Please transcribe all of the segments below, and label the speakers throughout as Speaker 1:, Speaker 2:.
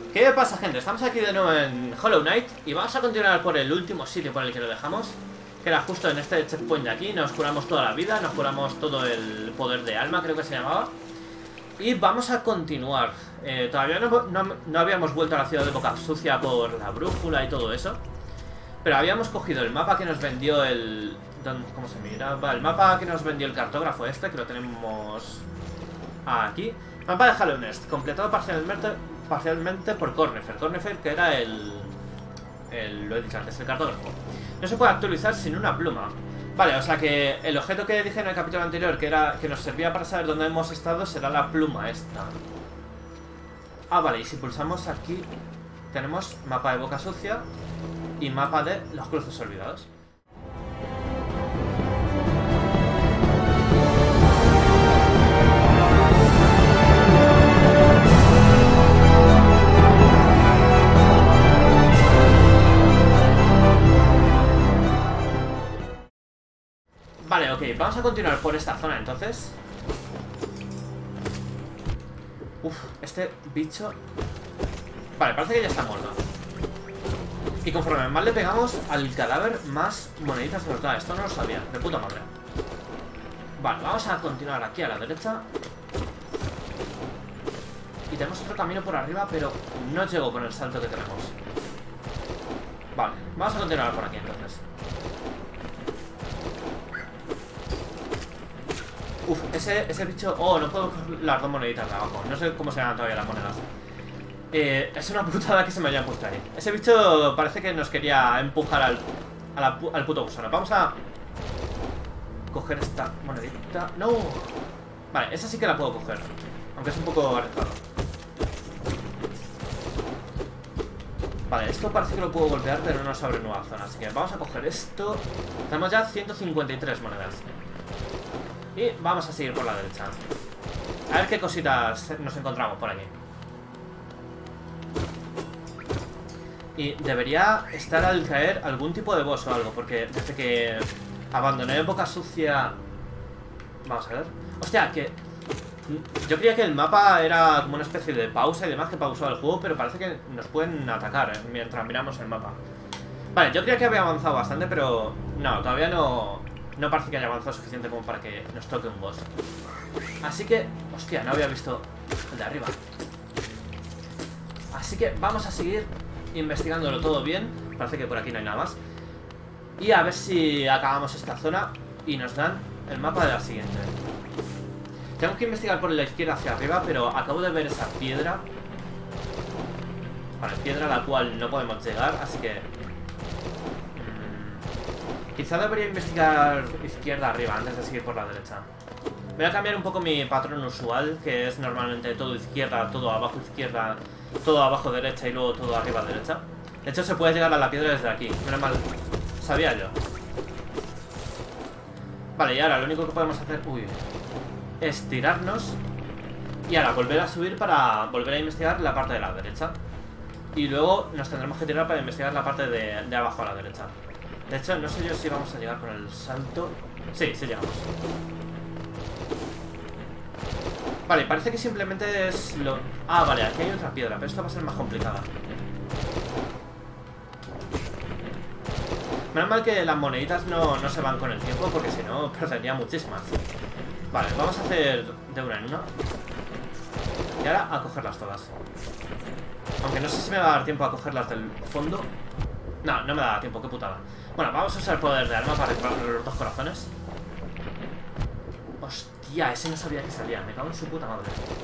Speaker 1: ¿Qué pasa, gente? Estamos aquí de nuevo en Hollow Knight y vamos a continuar por el último sitio por el que lo dejamos, que era justo en este checkpoint de aquí. Nos curamos toda la vida, nos curamos todo el poder de alma, creo que se llamaba. Y vamos a continuar. Todavía no habíamos vuelto a la ciudad de Boca Sucia por la brújula y todo eso, pero habíamos cogido el mapa que nos vendió el... ¿Cómo se miraba? El mapa que nos vendió el cartógrafo este, que lo tenemos aquí. Mapa de Hollow Knight, completado parcialmente por Cornefer. Cornefer, que era lo he dicho antes, el cartógrafo. No se puede actualizar sin una pluma. Vale, o sea que el objeto que dije en el capítulo anterior, que nos servía para saber dónde hemos estado, será la pluma esta. Ah, vale, y si pulsamos aquí, tenemos mapa de Boca Sucia y mapa de los cruces olvidados. Vale, ok, vamos a continuar por esta zona entonces. Uf, este bicho... Vale, parece que ya está muerto. Y conforme más le pegamos al cadáver, más moneditas nos da. Esto no lo sabía, de puta madre. Vale, vamos a continuar aquí a la derecha. Y tenemos otro camino por arriba, pero no llego con el salto que tenemos. Vale, vamos a continuar por aquí entonces. Uf, ese bicho... Oh, no puedo coger las dos moneditas de abajo. No sé cómo se llaman todavía las monedas. Es una putada que se me haya puesto ahí. Ese bicho parece que nos quería empujar al puto gusano. Vamos a coger esta monedita. ¡No! Vale, esa sí que la puedo coger, aunque es un poco arriesgado. Vale, esto parece que lo puedo golpear, pero no se abre nueva zona. Así que vamos a coger esto. Tenemos ya 153 monedas. Y vamos a seguir por la derecha. A ver qué cositas nos encontramos por aquí. Y debería estar al caer algún tipo de boss o algo, porque desde que abandoné Boca Sucia... Vamos a ver. Hostia, que... Yo creía que el mapa era como una especie de pausa y demás que pausó el juego, pero parece que nos pueden atacar mientras miramos el mapa. Vale, yo creía que había avanzado bastante, pero... No, todavía no parece que haya avanzado suficiente como para que nos toque un boss. Así que... Hostia, no había visto el de arriba. Así que vamos a seguir investigándolo todo bien. Parece que por aquí no hay nada más. Y a ver si acabamos esta zona y nos dan el mapa de la siguiente. Tengo que investigar por la izquierda hacia arriba, pero acabo de ver esa piedra. Vale, piedra a la cual no podemos llegar, así que... Quizá debería investigar izquierda arriba antes de seguir por la derecha. Voy a cambiar un poco mi patrón usual, que es normalmente todo izquierda, todo abajo izquierda, todo abajo derecha y luego todo arriba derecha. De hecho, se puede llegar a la piedra desde aquí. Menos mal, sabía yo. Vale, y ahora lo único que podemos hacer... Uy... Es tirarnos y ahora volver a subir para volver a investigar la parte de la derecha. Y luego nos tendremos que tirar para investigar la parte de abajo a la derecha. De hecho, no sé yo si vamos a llegar con el salto. Sí, sí llegamos. Vale, parece que simplemente es lo... Ah, vale, aquí hay otra piedra, pero esta va a ser más complicada. Menos mal que las moneditas no se van con el tiempo, porque si no perdería muchísimas. Vale, vamos a hacer de una en una. Y ahora a cogerlas todas. Aunque no sé si me va a dar tiempo a cogerlas del fondo. No, no me da tiempo, qué putada. Bueno, vamos a usar el poder de alma para recuperar los dos corazones. Hostia, ese no sabía que salía. Me cago en su puta madre.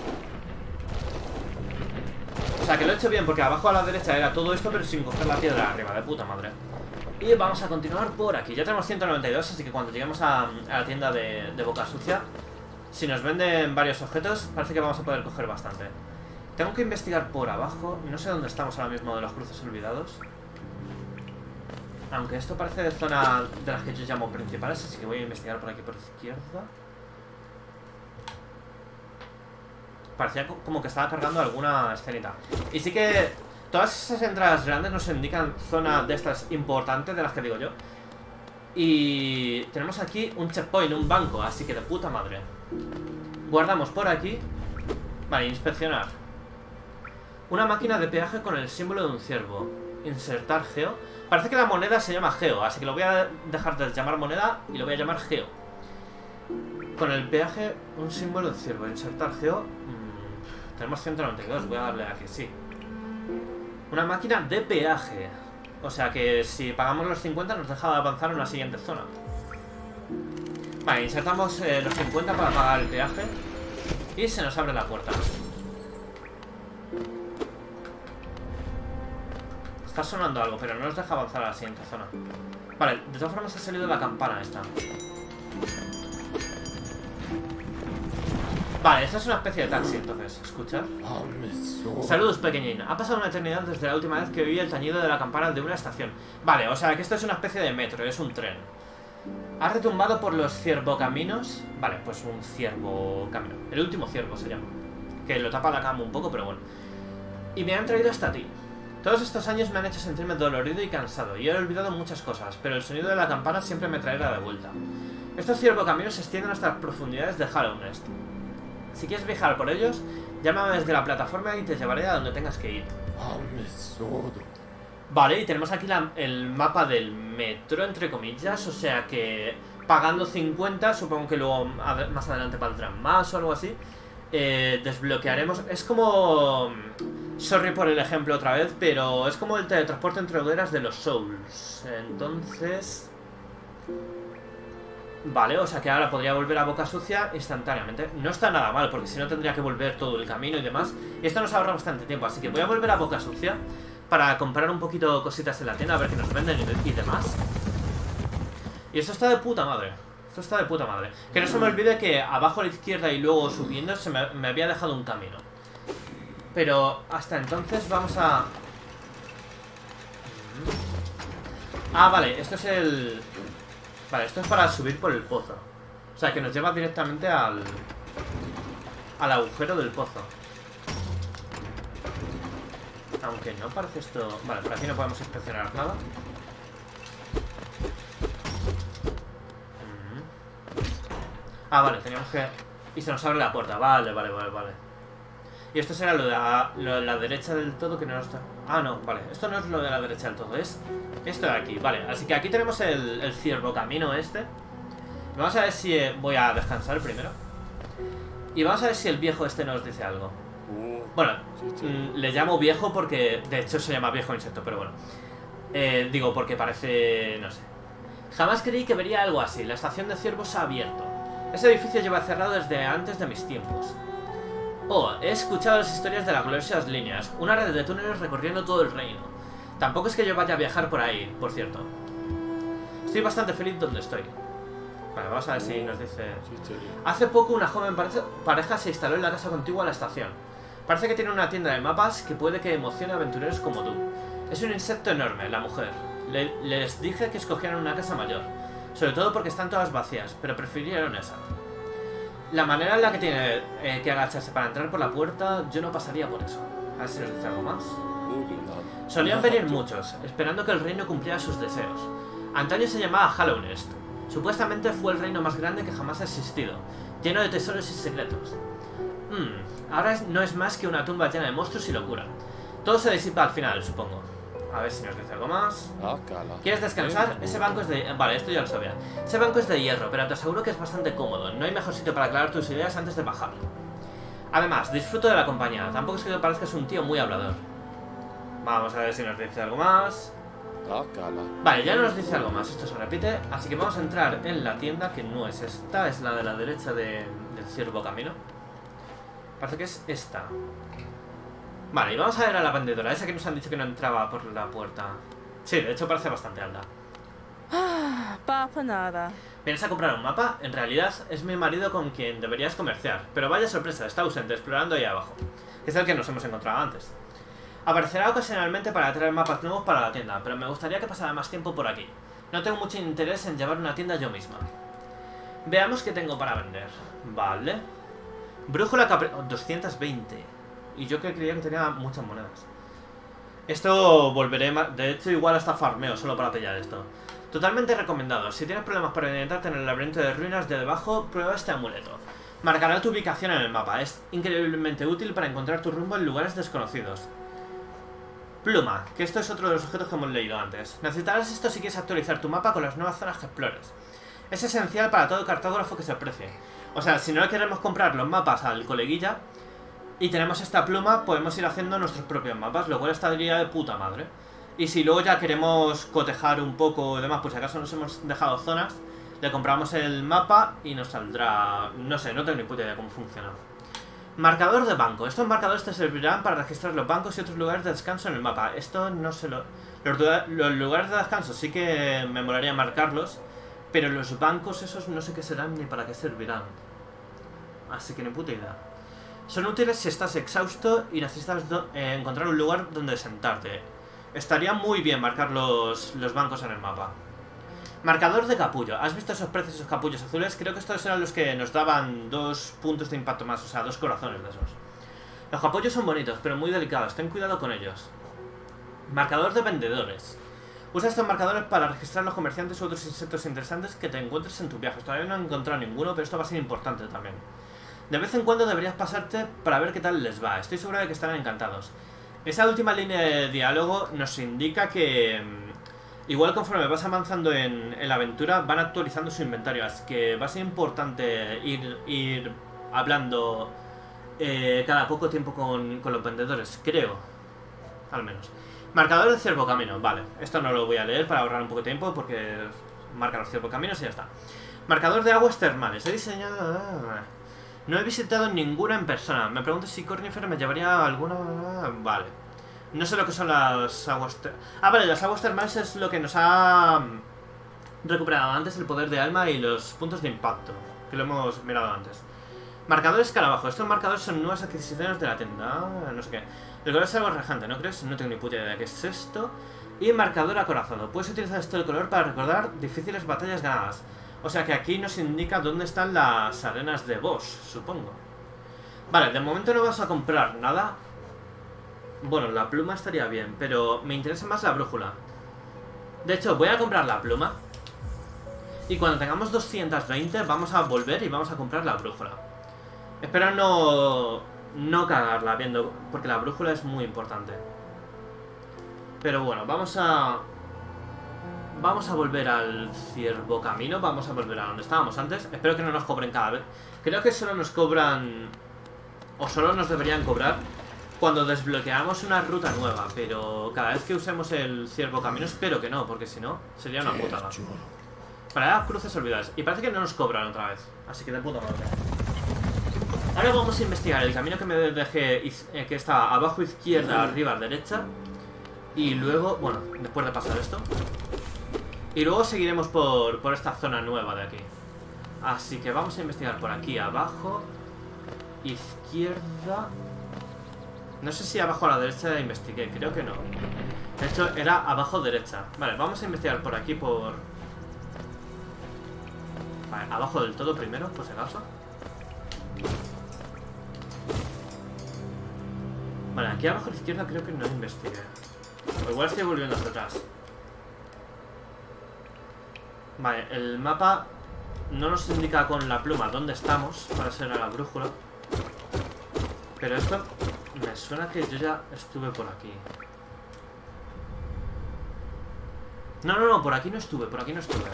Speaker 1: O sea, que lo he hecho bien, porque abajo a la derecha era todo esto, pero sin coger la piedra arriba, de puta madre. Y vamos a continuar por aquí. Ya tenemos 192, así que cuando lleguemos a la tienda de Boca Sucia, si nos venden varios objetos, parece que vamos a poder coger bastante. Tengo que investigar por abajo. No sé dónde estamos ahora mismo de los cruces olvidados. Aunque esto parece de zona de las que yo llamo principales, así que voy a investigar por aquí por izquierda. Parecía como que estaba cargando alguna escenita. Y sí que... Todas esas entradas grandes nos indican zona de estas importantes, de las que digo yo. Y tenemos aquí un checkpoint, un banco, así que de puta madre. Guardamos por aquí. Vale, inspeccionar. Una máquina de peaje con el símbolo de un ciervo. Insertar geo. Parece que la moneda se llama geo, así que lo voy a dejar de llamar moneda y lo voy a llamar geo. Con el peaje, un símbolo de ciervo. Insertar geo. Tenemos 192, voy a darle aquí, sí. Una máquina de peaje. O sea que si pagamos los 50 nos deja avanzar a una siguiente zona. Vale, insertamos los 50 para pagar el peaje. Y se nos abre la puerta. Está sonando algo, pero no nos deja avanzar a la siguiente zona. Vale, de todas formas ha salido la campana esta. Vale, esta es una especie de taxi, entonces, ¿escuchar? Saludos, pequeñín. Ha pasado una eternidad desde la última vez que oí el tañido de la campana de una estación. Vale, o sea que esto es una especie de metro, es un tren. ¿Has retumbado por los ciervocaminos? Vale, pues un ciervocamino. El último ciervo se llama. Que lo tapa la cama un poco, pero bueno. Y me han traído hasta ti. Todos estos años me han hecho sentirme dolorido y cansado, y he olvidado muchas cosas, pero el sonido de la campana siempre me traerá de vuelta. Estos ciervocaminos se extienden hasta las profundidades de Hallownest. Si quieres viajar por ellos, llámame desde la plataforma y te llevaré a donde tengas que ir. Vale, y tenemos aquí el mapa del metro, entre comillas, o sea que pagando 50, supongo que luego más adelante valdrán más o algo así, desbloquearemos... Es como... Sorry por el ejemplo otra vez, pero es como el teletransporte entre hogueras de los Souls. Entonces... Vale, o sea que ahora podría volver a Boca Sucia instantáneamente. No está nada mal, porque si no tendría que volver todo el camino y demás. Y esto nos ahorra bastante tiempo, así que voy a volver a Boca Sucia para comprar un poquito cositas en la tienda, a ver qué nos venden y demás. Y esto está de puta madre. Esto está de puta madre. Que no se me olvide que abajo a la izquierda y luego subiendo me había dejado un camino. Pero hasta entonces vamos a... Ah, vale, esto es el... Vale, esto es para subir por el pozo. O sea, que nos lleva directamente al agujero del pozo. Aunque no parece esto... Vale, por aquí no podemos inspeccionar nada. Ah, vale, teníamos que... Y se nos abre la puerta. Vale. Y esto será lo de la derecha del todo, que no está... Ah, no, vale. Esto no es lo de la derecha del todo, es esto de aquí. Vale, así que aquí tenemos el ciervocamino este. Vamos a ver si... voy a descansar primero. Y vamos a ver si el viejo este nos dice algo. Bueno, le llamo viejo porque... De hecho se llama viejo insecto, pero bueno. Digo, porque parece... no sé. Jamás creí que vería algo así. La estación de ciervos se ha abierto. Ese edificio lleva cerrado desde antes de mis tiempos. Oh, he escuchado las historias de las gloriosas líneas. Una red de túneles recorriendo todo el reino. Tampoco es que yo vaya a viajar por ahí, por cierto. Estoy bastante feliz donde estoy. Vale, vamos a ver si nos dice... Hace poco una joven pareja se instaló en la casa contigua a la estación. Parece que tiene una tienda de mapas que puede que emocione a aventureros como tú. Es un insecto enorme, la mujer. Les dije que escogieran una casa mayor. Sobre todo porque están todas vacías, pero prefirieron esa. La manera en la que tiene que agacharse para entrar por la puerta, yo no pasaría por eso. A ver si nos dice algo más. Solían venir muchos, esperando que el reino cumpliera sus deseos. Antaño se llamaba Hallownest. Supuestamente fue el reino más grande que jamás ha existido, lleno de tesoros y secretos. Ahora no es más que una tumba llena de monstruos y locura. Todo se disipa al final, supongo. A ver si nos dice algo más. ¿Quieres descansar? Ese banco es de... Vale, esto ya lo sabía. Ese banco es de hierro, pero te aseguro que es bastante cómodo. No hay mejor sitio para aclarar tus ideas antes de bajar. Además, disfruto de la compañía. Tampoco es que me parezcas un tío muy hablador. Vamos a ver si nos dice algo más. Vale, ya no nos dice algo más. Esto se repite. Así que vamos a entrar en la tienda, que no es esta. Es la de la derecha del ciervocamino. Parece que es esta. Vale, y vamos a ver a la vendedora, esa que nos han dicho que no entraba por la puerta. Sí, de hecho parece bastante alta.
Speaker 2: nada.
Speaker 1: ¿Vienes a comprar un mapa? En realidad es mi marido con quien deberías comerciar. Pero vaya sorpresa, está ausente, explorando ahí abajo. Que es el que nos hemos encontrado antes. Aparecerá ocasionalmente para traer mapas nuevos para la tienda, pero me gustaría que pasara más tiempo por aquí. No tengo mucho interés en llevar una tienda yo misma. Veamos qué tengo para vender. Vale. Brújula 220. Y yo que creía que tenía muchas monedas. Esto volveré más... De hecho, igual hasta farmeo solo para pillar esto. Totalmente recomendado. Si tienes problemas para orientarte en el laberinto de ruinas de debajo, prueba este amuleto. Marcará tu ubicación en el mapa. Es increíblemente útil para encontrar tu rumbo en lugares desconocidos. Pluma, que esto es otro de los objetos que hemos leído antes. Necesitarás esto si quieres actualizar tu mapa con las nuevas zonas que explores. Es esencial para todo cartógrafo que se precie. O sea, si no le queremos comprar los mapas al coleguilla y tenemos esta pluma, podemos ir haciendo nuestros propios mapas, lo cual estaría de puta madre. Y si luego ya queremos cotejar un poco y demás, pues si acaso nos hemos dejado zonas, le compramos el mapa y nos saldrá... No sé, no tengo ni puta idea cómo funciona. Marcador de banco. Estos marcadores te servirán para registrar los bancos y otros lugares de descanso en el mapa. Esto no se lo... Los lugares de descanso sí que me molaría marcarlos, pero los bancos esos no sé qué serán ni para qué servirán. Así que ni puta idea. Son útiles si estás exhausto y necesitas encontrar un lugar donde sentarte. Estaría muy bien marcar los bancos en el mapa. Marcador de capullo. ¿Has visto esos preciosos capullos azules? Creo que estos eran los que nos daban 2 puntos de impacto más, o sea, 2 corazones de esos. Los capullos son bonitos, pero muy delicados. Ten cuidado con ellos. Marcador de vendedores. Usa estos marcadores para registrar los comerciantes u otros insectos interesantes que te encuentres en tus viajes. Todavía no he encontrado ninguno, pero esto va a ser importante también. De vez en cuando deberías pasarte para ver qué tal les va. Estoy seguro de que estarán encantados. Esa última línea de diálogo nos indica que... igual conforme vas avanzando en la aventura, van actualizando su inventario. Así que va a ser importante ir hablando cada poco tiempo con los vendedores, creo. Al menos. Marcador de ciervocamino, vale. Esto no lo voy a leer para ahorrar un poco de tiempo porque marca los ciervocaminos y ya está. Marcador de aguas termales. He diseñado... No he visitado ninguna en persona. Me pregunto si Cornifer me llevaría alguna... Vale. No sé lo que son las aguas... vale, las aguas termales es lo que nos ha recuperado antes el poder de alma y los puntos de impacto, que lo hemos mirado antes. Marcador escarabajo. Estos marcadores son nuevas adquisiciones de la tienda. No sé qué. El color es algo rajante, ¿no crees? No tengo ni puta idea de qué es esto. Y marcador acorazado. Puedes utilizar este color para recordar difíciles batallas ganadas. O sea que aquí nos indica dónde están las arenas de boss, supongo. Vale, de momento no vas a comprar nada. Bueno, la pluma estaría bien, pero me interesa más la brújula. De hecho, voy a comprar la pluma. Y cuando tengamos 220 vamos a volver y vamos a comprar la brújula. Espero no cagarla viendo, porque la brújula es muy importante. Pero bueno, vamos a volver al ciervocamino. Vamos a volver a donde estábamos antes. Espero que no nos cobren cada vez. Creo que solo nos cobran, o solo nos deberían cobrar cuando desbloqueamos una ruta nueva. Pero cada vez que usemos el ciervocamino espero que no, porque si no sería una putada. Para las cruces olvidadas. Y parece que no nos cobran otra vez, así que de puta madre. Ahora vamos a investigar el camino que me dejé, que está abajo izquierda, arriba derecha. Y luego, bueno, después de pasar esto. Y luego seguiremos por esta zona nueva de aquí. Así que vamos a investigar por aquí abajo. Izquierda. No sé si abajo a la derecha investigué, creo que no. De hecho, era abajo derecha. Vale, vamos a investigar por aquí, por... Vale, abajo del todo primero, por si acaso. Vale, aquí abajo a la izquierda creo que no investigué. O igual estoy volviendo hacia atrás. Vale, el mapa no nos indica con la pluma dónde estamos para ser a la brújula. Pero esto me suena que yo ya estuve por aquí. No, por aquí no estuve, por aquí no estuve.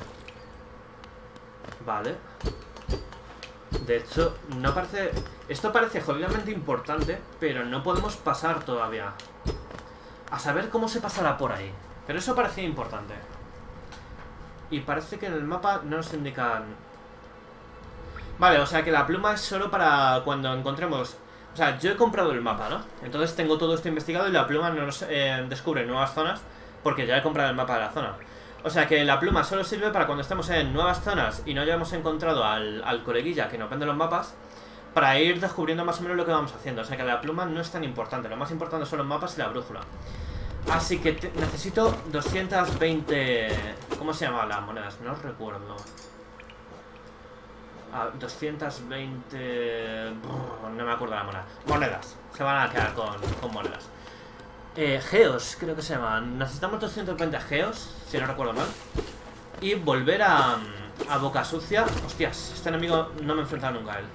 Speaker 1: Vale. De hecho, no parece... Esto parece jodidamente importante, pero no podemos pasar todavía. A saber cómo se pasará por ahí. Pero eso parecía importante. Y parece que en el mapa no nos indican... Vale, o sea que la pluma es solo para cuando encontremos... O sea, yo he comprado el mapa, ¿no? Entonces tengo todo esto investigado y la pluma no nos descubre nuevas zonas porque ya he comprado el mapa de la zona. O sea que la pluma solo sirve para cuando estemos en nuevas zonas y no hayamos encontrado al coleguilla que nos vende los mapas, para ir descubriendo más o menos lo que vamos haciendo. O sea que la pluma no es tan importante, lo más importante son los mapas y la brújula. Así que necesito 220... ¿Cómo se llamaban las monedas? No recuerdo. 220... No me acuerdo la moneda. Monedas. Se van a quedar con monedas. Geos, creo que se llaman. Necesitamos 220 geos, si no recuerdo mal. Y volver a Boca Sucia. Hostias, este enemigo no me he enfrentado nunca a él.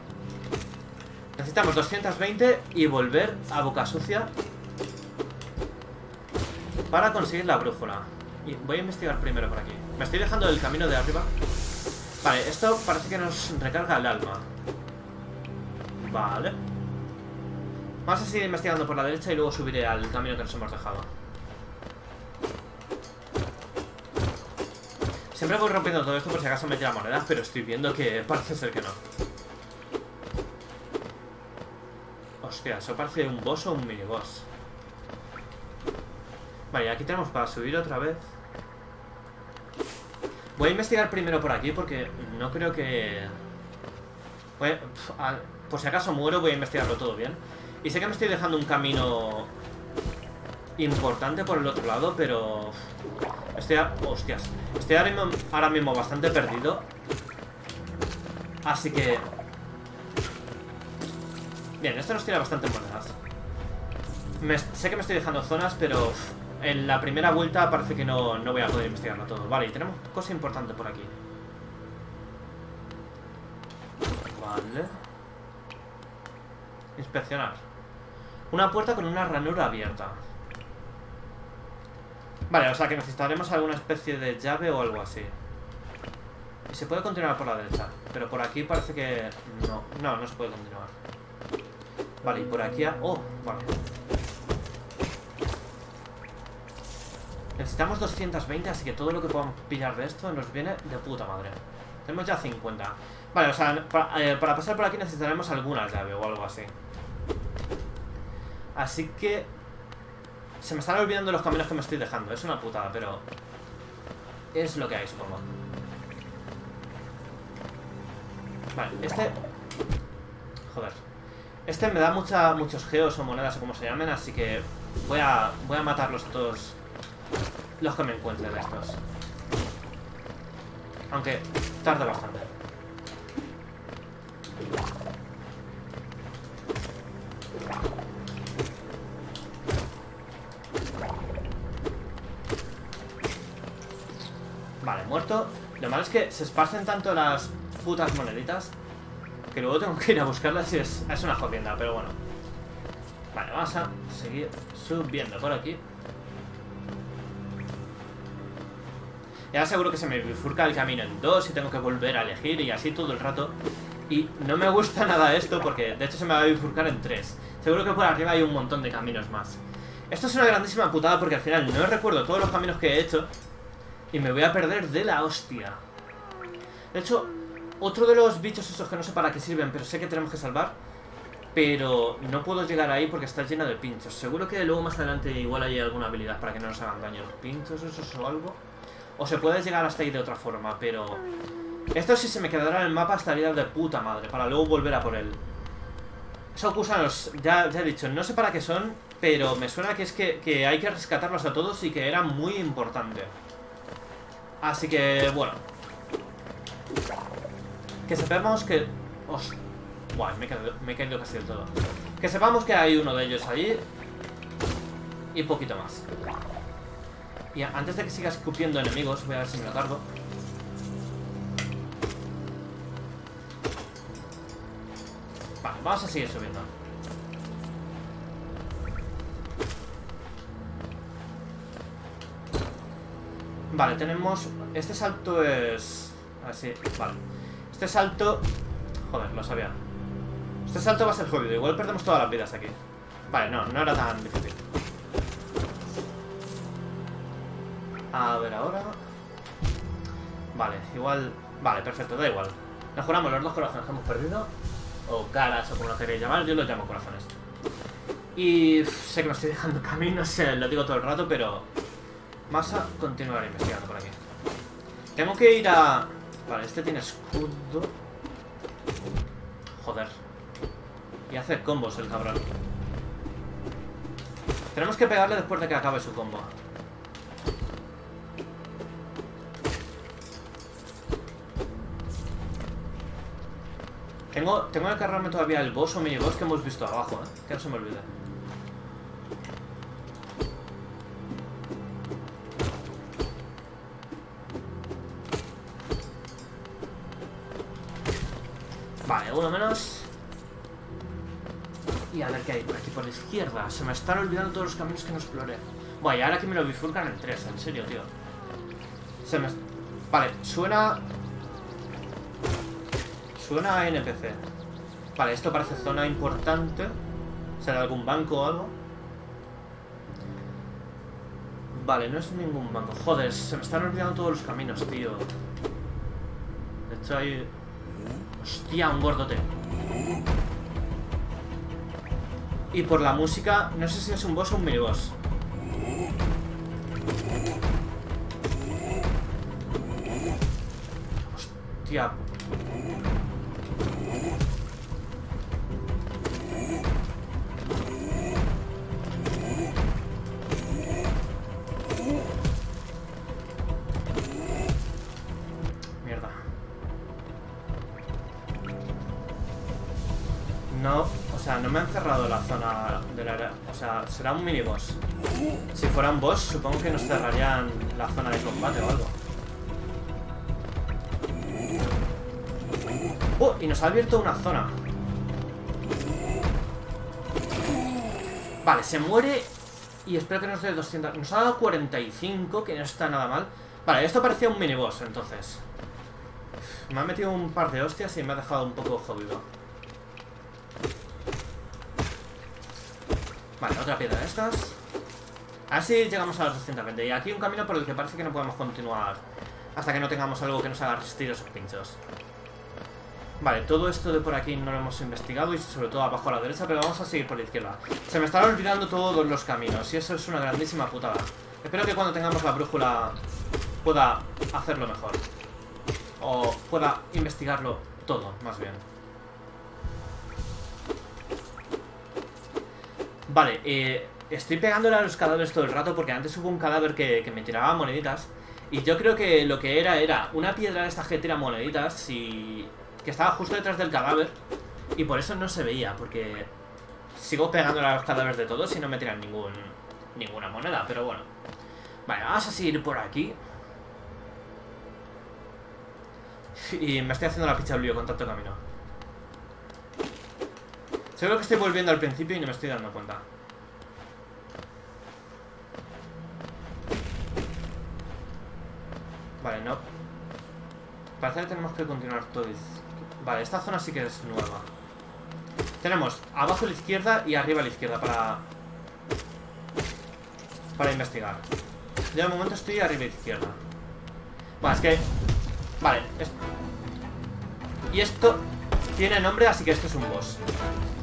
Speaker 1: Necesitamos 220 y volver a Boca Sucia. para conseguir la brújula. Y voy a investigar primero por aquí. Me estoy dejando el camino de arriba. Vale, esto parece que nos recarga el alma. Vale. Vamos a seguir investigando por la derecha y luego subiré al camino que nos hemos dejado. Siempre voy rompiendo todo esto por si acaso me tira monedas, pero estoy viendo que parece ser que no. Hostia, eso parece un boss o un miniboss. Vale, aquí tenemos para subir otra vez. Voy a investigar primero por aquí porque no creo que... por si acaso muero, voy a investigarlo todo bien. Y sé que me estoy dejando un camino importante por el otro lado, pero... Hostias. Estoy ahora mismo bastante perdido. Así que... Bien, esto nos tira bastantes monedas. Sé que me estoy dejando zonas, pero... En la primera vuelta parece que no voy a poder investigarlo todo. Vale, y tenemos cosa importante por aquí. Vale. Inspeccionar. Una puerta con una ranura abierta. Vale, o sea que necesitaremos alguna especie de llave o algo así. Y se puede continuar por la derecha. Pero por aquí parece que... No se puede continuar. Vale, y por aquí... Oh, vale. Necesitamos 220, así que todo lo que podamos pillar de esto nos viene de puta madre. Tenemos ya 50. Vale, o sea, para pasar por aquí necesitaremos alguna llave o algo así. Así que... Se me están olvidando los caminos que me estoy dejando. Es una putada, pero... Es lo que hay, supongo. Vale, este... Joder. Este me da muchos geos o monedas o como se llamen, así que... Voy a matarlos a todos... Los que me encuentre de estos. Aunque tarde bastante. Vale, muerto. Lo malo es que se esparcen tanto las putas moneditas que luego tengo que ir a buscarlas y es una jodienda, pero bueno. Vale, vamos a seguir subiendo por aquí. Ya seguro que se me bifurca el camino en dos y tengo que volver a elegir y así todo el rato. Y no me gusta nada esto porque de hecho se me va a bifurcar en 3. Seguro que por arriba hay un montón de caminos más. Esto es una grandísima putada porque al final no recuerdo todos los caminos que he hecho y me voy a perder de la hostia. De hecho, otro de los bichos esos que no sé para qué sirven, pero sé que tenemos que salvar, pero no puedo llegar ahí porque está lleno de pinchos. Seguro que luego más adelante igual hay alguna habilidad para que no nos hagan daño los pinchos esos o algo. O se puede llegar hasta ahí de otra forma, pero... Esto si se me quedará en el mapa estaría de puta madre, para luego volver a por él. Esos gusanos, ya he dicho, no sé para qué son, pero me suena que es que hay que rescatarlos a todos y que era muy importante. Así que, bueno. Que sepamos que... Buah, me he caído casi del todo. Que sepamos que hay uno de ellos ahí. Y poquito más. Y antes de que siga escupiendo enemigos, voy a ver si me lo cargo. Vale, vamos a seguir subiendo. Vale, tenemos... Este salto es... Así, vale. Este salto... Joder, lo sabía. Este salto va a ser jodido. Igual perdemos todas las vidas aquí. Vale, no era tan difícil. A ver ahora... Vale, igual... Vale, perfecto, da igual. Nos juramos los dos corazones que hemos perdido. O caras, o como lo queréis llamar. Yo los llamo corazones. Y sé que me estoy dejando caminos, lo digo todo el rato, pero... Vamos a continuar investigando por aquí. Tengo que ir a... Vale, este tiene escudo. Joder. Y hace combos el cabrón. Tenemos que pegarle después de que acabe su combo. Tengo que cargarme todavía el boss o miniboss que hemos visto abajo, que no se me olvide. Vale, uno menos. Y a ver qué hay por aquí por la izquierda. Se me están olvidando todos los caminos que no exploré. Buah, y ahora que me lo bifurcan en 3, en serio, tío. Vale, suena a NPC. Vale, esto parece zona importante. ¿Será algún banco o algo? Vale, no es ningún banco. Joder, se me están olvidando todos los caminos, tío. De hecho hay... Hostia, un gordote. Y por la música, no sé si es un boss o un miniboss. Hostia. Mierda. No, o sea, no me han cerrado la zona del área. O sea, será un miniboss. Si fuera un boss, supongo que nos cerrarían la zona de combate o algo. ¡Oh! Y nos ha abierto una zona. Vale, se muere. Y espero que nos dé 200. Nos ha dado 45, que no está nada mal. Vale, esto parecía un miniboss, entonces. Me ha metido un par de hostias y me ha dejado un poco jodido. Vale, otra piedra de estas. Así llegamos a los 220. Y aquí un camino por el que parece que no podemos continuar hasta que no tengamos algo que nos haga resistir esos pinchos. Vale, todo esto de por aquí no lo hemos investigado. Y sobre todo abajo a la derecha, pero vamos a seguir por la izquierda. Se me están olvidando todos los caminos y eso es una grandísima putada. Espero que cuando tengamos la brújula pueda hacerlo mejor. O pueda investigarlo todo, más bien. Vale, estoy pegándole a los cadáveres todo el rato porque antes hubo un cadáver que me tiraba moneditas. Y yo creo que lo que era una piedra de estas que tira moneditas y... que estaba justo detrás del cadáver. Y por eso no se veía, porque sigo pegándole a los cadáveres de todos y no me tiran ninguna moneda, pero bueno. Vale, vamos a seguir por aquí. Y me estoy haciendo la picha del lío con tanto camino. Seguro que estoy volviendo al principio y no me estoy dando cuenta. Vale, no. Parece que tenemos que continuar todo. Vale, esta zona sí que es nueva. Tenemos abajo a la izquierda y arriba a la izquierda para investigar. Yo de momento estoy arriba a la izquierda. Bueno, es que... Vale. Y esto tiene nombre, así que esto es un boss.